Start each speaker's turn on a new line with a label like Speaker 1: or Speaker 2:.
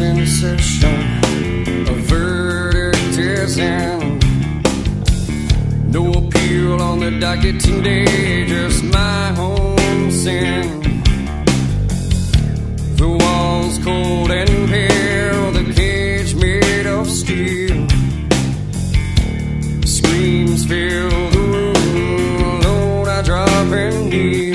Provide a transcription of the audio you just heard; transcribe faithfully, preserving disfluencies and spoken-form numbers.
Speaker 1: in session, a verdict is in. No appeal on the docket today, just my own sin. The walls cold and pale, the cage made of steel. Screams fill the room, alone I drop and kneel.